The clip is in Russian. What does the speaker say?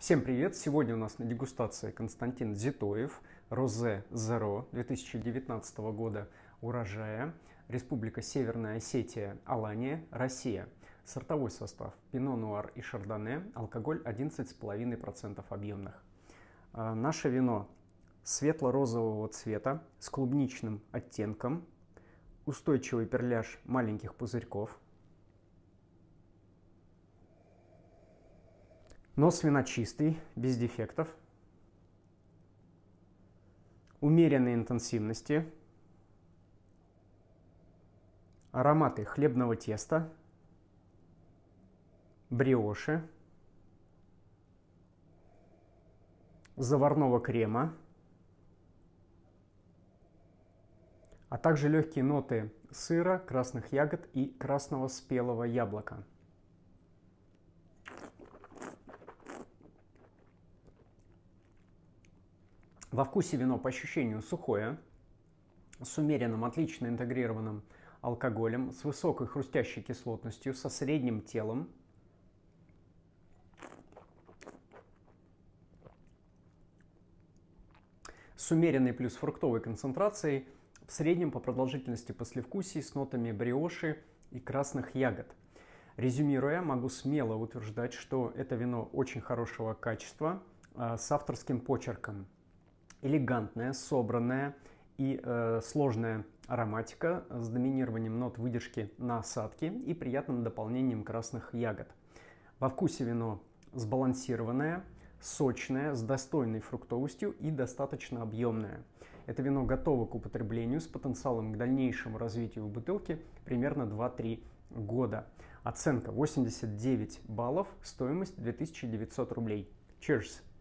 Всем привет! Сегодня у нас на дегустации Константин Зитоев, Розе Зеро 2019 года урожая, Республика Северная Осетия, Алания, Россия. Сортовой состав: Пино Нуар и Шардоне, алкоголь 11,5% объемных. Наше вино светло-розового цвета с клубничным оттенком, устойчивый перляж маленьких пузырьков. Нос вина чистый, без дефектов, умеренной интенсивности, ароматы хлебного теста, бриоши, заварного крема, а также легкие ноты сыра, красных ягод и красного спелого яблока. Во вкусе вино по ощущению сухое, с умеренным, отлично интегрированным алкоголем, с высокой хрустящей кислотностью, со средним телом. С умеренной плюс фруктовой концентрацией, в среднем по продолжительности послевкусий с нотами бриоши и красных ягод. Резюмируя, могу смело утверждать, что это вино очень хорошего качества, с авторским почерком. Элегантная, собранная и сложная ароматика с доминированием нот выдержки на осадке и приятным дополнением красных ягод. Во вкусе вино сбалансированное, сочное, с достойной фруктовостью и достаточно объемное. Это вино готово к употреблению с потенциалом к дальнейшему развитию в бутылке примерно 2-3 года. Оценка 89 баллов, стоимость 2900 рублей. Cheers!